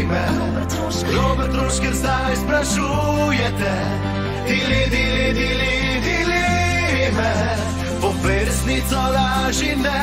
me. Robert Trošker zdaj sprašujete, dili me, povej resnico, laži ne.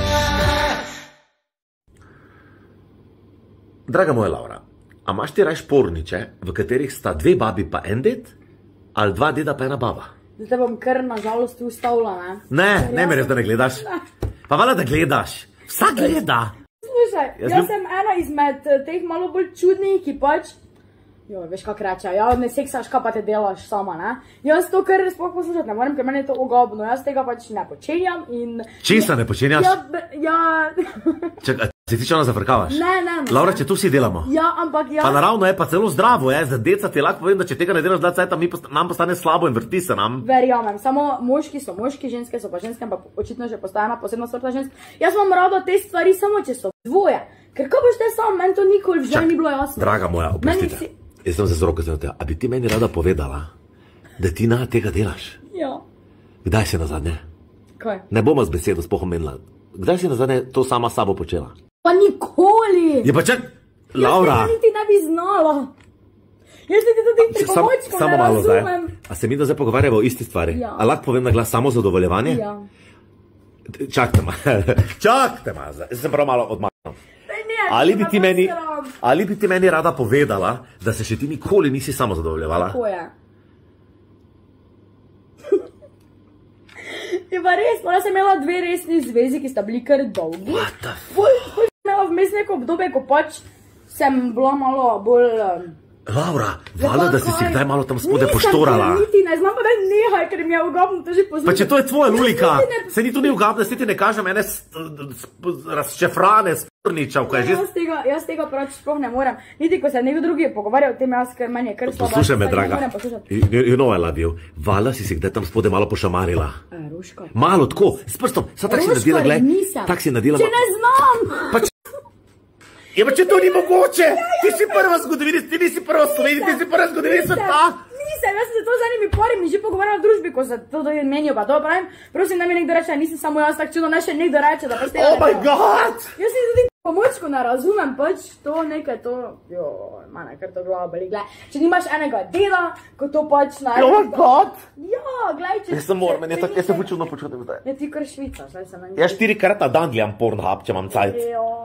Draga moja Laura, a imaš ti raj šporniče, v katerih sta dve babi pa en ded, ali dva deda pa ena baba? Zdaj te bom kar na žalost ustavila, ne? Ne mi res, da ne gledaš. Pa vala, da gledaš. Vsak gleda. Slušaj, jaz sem ena izmed teh malo bolj čudnih, ki pač... Joj, veš kak reče, ja, ne seksaš, kaj pa te delaš sama, ne? Jaz to kar sploh poslušati ne moram, ker meni je to ogobno, jaz tega pač ne počenjam in... Česa ne počenjaš? Ja... Čakaj, se ti čana zafrkavaš? Ne. Laura, če tu vsi delamo. Ja, ampak ja... Pa naravno je, pa celo zdravo je, za deca ti lahko povem, da če tega ne delaš dlad cajta, nam postane slabo in vrti se nam. Verjamem, samo moški so moški, ženske so pa ženske, ampak očitno že postajena posebna sorta žensk. Jaz imam rada te stvari samo, če so dvoje. Ker ko boš te sam, meni to nikoli v ženi ni bilo jasno. Draga moja, oprostite. Jaz sem se z roko zelo tega. A bi ti meni rada povedala, da ti na tega delaš? Ja. Kdaj si nazadnje? Kaj? Ne bom z besedo sploh omenila. Kdaj si nazadnje to sama s sabo počela? Pa nikoli! Je pa čak, Laura! Jaz niti ne bi znala. Jaz niti tudi pripomočko ne razumem. A se mi da zdaj pogovarjava o isti stvari? Ja. A lahko povem na glas samo zadovoljevanje? Ja. Čakajte ma, zdaj sem prav malo odmaknil. Ali bi ti meni rada povedala, da se še ti nikoli nisi samo zadovoljevala? Tako je. Je pa res, jaz sem imela dve resni zvezi, ki sta bili kar dolgi. What the fuck? Bolj sem imela vmes neko obdobje, ko pač sem bila malo bolj... Laura, vala, da si kdaj malo tam spode poštorala. Nisem, niti ne znam, pa da nehaj, ker mi je ugabno to že pozorno. Pa če to je tvoja lulika, se ni to ni ugabno, se ti ne kažem ene razščefrane sporniča, kaj že... Jaz tega prav sploh ne morem. Niti, ko se nekdo drugi pogovarja o tem, jaz, ker meni je kar slabo. Poslušaj me, draga. You know I love you. Vala si kdaj tam spode malo pošamarila. Ruškaj. Malo, tako, s prstom. Ruškaj, nisem. Če ne znam. Ja, pa če to ni mogoče, ti si prva zgodovina, ti nisi prva Slovenija, ti si prva zgodovina sveta. Nisem, jaz sem se to z enimi parimi že pogovarjala v družbi, ko se to menijo, pa to pravim. Prosim, da mi nekdo reče, nisem samo jaz tak čudno, ne še nekdo reče, da pač tega ne. Oh my god! Jaz si tudi pomočko ne razumem, pač to nekaj to, mane, kar to glava boli, gled. Če nimaš enega dela, ko to pač na... Oh my god! Ja, gled, če... Jaz sem moram, jaz se ful čudno počutim zdaj. Ja, ti kar Švica, zdaj se meni... Jaz 4-krat na dan gledam Pornhub, če imam cajt.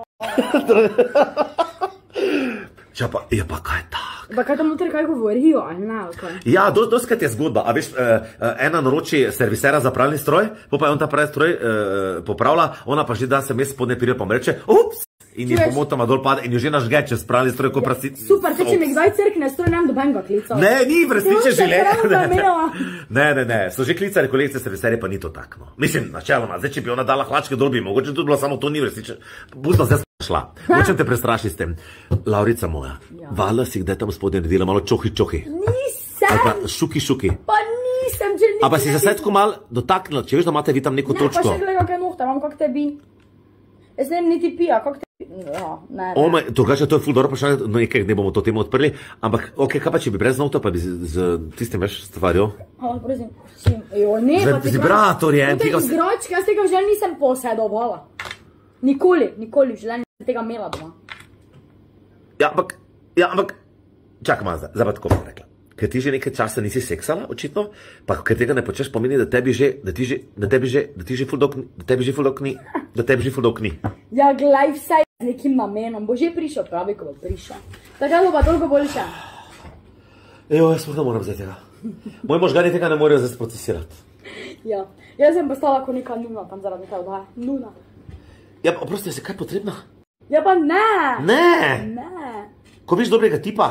Ja, pa kaj tak? Pa kaj tam noter kaj govorijo, ali ne, ali kaj? Ja, doskrat je zgodba, a veš, ena naroči servisera za pralni stroj, pa je on ta pralni stroj popravlja, ona pa že da se mes spodne pirje, pa mu reče, ups, in je pomotoma dol pade in jo že nažge čez pralni stroj, ko prasti... Super, te če mi kdaj crkne stroj, nem dobenga klical. Ne, ni v resnici življenje. Ne, so že klicali kolegice serviserje, pa ni to tak, no. Mislim, načeloma, zdaj, če bi ona dala hlačke dol, bi mogoče tudi bilo samo to ni v resnici. Pustno, zdaj šla. Hočem te prestrašiti s tem. Laurica moja, vala si kdaj tam spodaj naredila malo čohi. Nisem. Ali pa šuki. Pa nisem, že nisem. A pa si se sedko mal dotaknila, če veš, da imate vi tam neko točko. Ne, pa še gledaj, kakaj nohta, imam kak tebi. Jaz nem niti pija, kak tebi. Ne. Drugače, to je ful dobro vprašanje, no nekaj ne bomo to temo odprli, ampak ok, kaj pa če bi brez nohta, pa bi z tistim veš stvarjo? Prosim, ne, pa ti vibrator je. To je igračka, jaz tega v življenju nisem posedovala. Nikoli v življenju nisem tega imela doma. Ja, ampak, čakaj malo zdaj pa tako bom rekla. Ker ti že nekaj časa nisi seksala, očitno, pa ker tega ne počeš, pomeni, da tebi že ful dolg ni. Ja, glej, vse je z nekim namenom, bo že prišel pravi, ko bo prišel. Takrat bo pa toliko boljše. Jaz sploh ne moram zdaj tega. Moji možgani tega ne morajo zdaj procesirati. Ja, jaz sem postala kot neka nuna tam zaradi nekaj oddaja. Nuna. Ja, oprosti, je se kaj potrebna? Ja, pa ne. Ne. Ko viš dobrega tipa?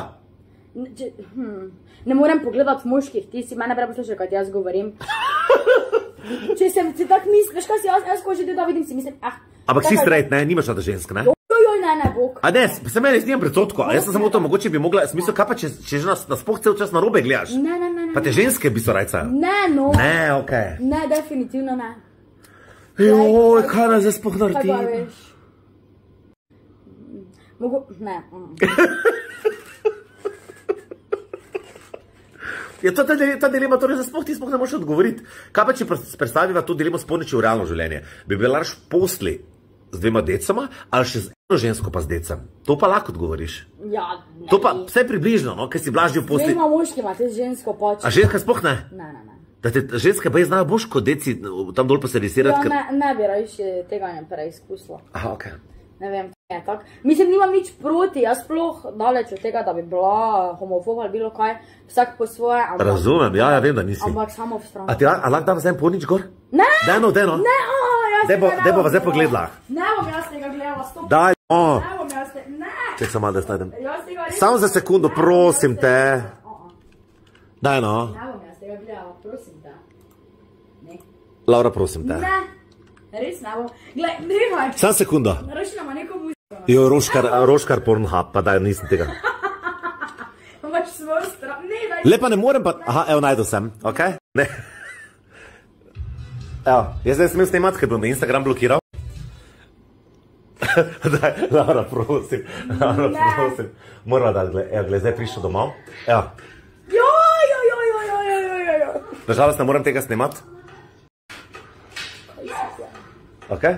Ne morem pogledati moških, ti si mene preposlušaj, kaj jaz govorim. Če si tak misliš, veš kaj si jaz ko že da vidim, si mislim, Ampak si straight, ne, nimaš rada žensk, ne? Joj, ne, bog. A ne, se meni snimam predsodko, a jaz sem samo to, mogoče bi mogla, smisel, kaj pa, če že nas spoh cel čas narobe gledaš? Ne. Pa te ženske bi so rajcajo? Ne, no. Ne, okej. Ne, definitivno ne. Joj, kaj nas zdaj spoh naredi? Kaj pa veš? Ne. Ja, ta dilema, torej za spoh ti spoh ne možeš odgovoriti. Kaj pa, če predstaviva to dilemo spolniči v realno življenje? Bi bila raš posli z dvema decama, ali še z eno žensko pa z decem? To pa lahko odgovoriš. Ja, ne. To pa vse približno, no, ker si blažil posli. Dvema moškima, te z žensko pač. A ženska sploh ne? Ne. Da te ženske pa znajo boš kot deci tam dol pa se risirati? Ja, ne bi rajši tega ne preizkusila. Aha, okej. Ne vem, je tak. Mislim, nimam nič proti, jaz sploh daleč od tega, da bi bila homofob ali bilo kaj, vsak po svoje, ampak... Razumem, ja, vem, da nisi. Ampak samo v stran. A lahko dam zdaj polnič gor? Ne! Dajno. Ne, jaz tega ne Daj bova zdaj pogledala. Ne bom jaz tega gledala, stop. Daj, Ne bom jaz tega, ne! Ček samo, da snajdem. Jaz tega res... Samo za sekundo, prosim te. Daj, no. Ne bom jaz tega gledala, prosim te. Ne. Laura, prosim te. Ne, res ne bom. Glej, nehaj. Samo sekundo. Naroči nama neko muziko. Jo, Roškar Pornhub, pa daj, nisem tega. Imaš svoj stran, ne, daj. Lepa ne morem pa, aha, evo, najdu sem, okej? Ne. Evo, jaz zdaj smel snemati, ker bom me Instagram blokiral. Daj, Laura, prosim. Morala dati, gled, zdaj prišel domov. Evo. Jo. Nažalost, ne morem tega snemati. Okej?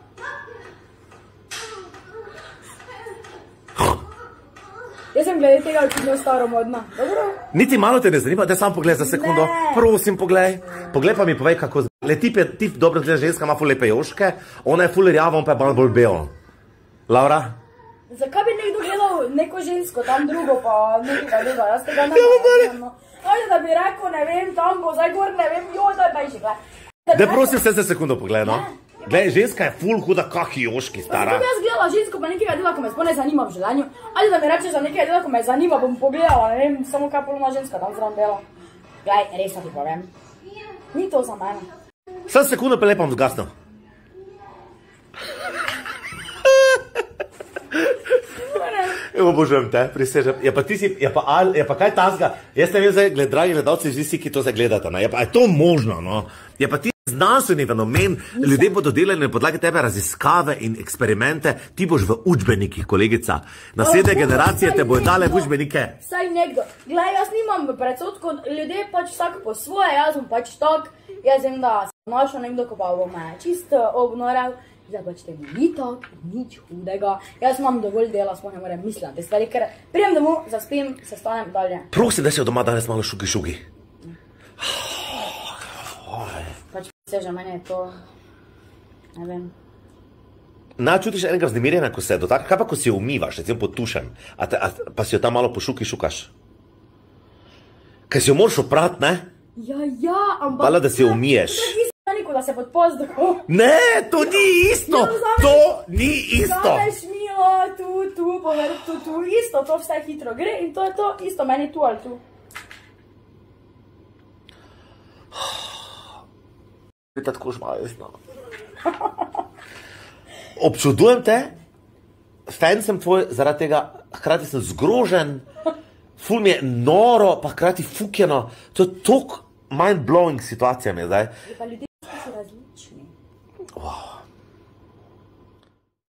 Jaz sem glede tega očitno staromodna, dobro? Niti malo te ne zanima, da sam pogled za sekundo. Ne. Prosim, poglej. Poglej pa mi povej, kako le tip dobro gleda ženska, ima ful lepe joške, ona je ful rjava, on pa je malo bolj bel. Laura? Zakaj bi nekdo gledal neko žensko, tam drugo pa nekega druga, jaz tega ne vem. Ajde, da bi rekel, ne vem, tam bo zdaj gor, ne vem, jo, daj že, gled. Da prosim se za sekundo poglej, no. Glej, ženska je ful huda, kaki joški, stara. Zakaj bi jaz gledala žensko pa nekega dela, ko me sploh ne zanima v življenju? Ajde, da mi rečeš za nekega dela, ko me zanima, bom pogledala, ne vem, samo kaj polna ženska tam zraven dela. Glej, res ti povem. Ni to za mene. Sam sekundo pa lepam zgasno. Obožujem te, prisežem. Je pa kaj tazga? Jaz ne vem zdaj, dragi gledalci, vsi, ki to zdaj gledate, ne? Je to možno, no? Je pa ti znanstveni fenomen, ljudje bodo delali na podlagi tebe raziskave in eksperimente, ti boš v učbenikih, kolegica. Naslednje generacije te bojo dale v učbenike. Saj nekdo. Glej, jaz nimam predsodkov, ljudje pač vsak po svoje, jaz bom pač tak, jaz vem, da sem našel nekdo, ko pa bo me čisto obnorel. Zdaj pač temu ni tak, nič hudega. Jaz imam dovolj dela, sploh ne morem misliti te stvari, ker prijem domov, zaspim, se stanem dalje. Prosim, da si od doma danes malo šugi. Pač že meni je to, ne vem. Čutiš enega vznemirjenja, ko se dotakne, kaj pa ko si jo umivaš, recimo pod tušem, pa si jo tam malo šukaš? Kaj si jo moraš oprati, ne? Ja, ampak... Hvala, da si jo umiješ. Da se pod pozdrav. Ne, to ni isto! To ni isto! Zameš milo, tu, povrh, tu, isto, to vse hitro gre in to je to, isto meni tu ali tu. Je tako žmajezno. Občudujem te, fan sem tvoj, zaradi tega, hkrati sem zgrožen, ful mi je noro, pa hkrati fukjeno, to je toliko mind-blowing situacija mi je zdaj. Je pa ljudje so različni. Wow.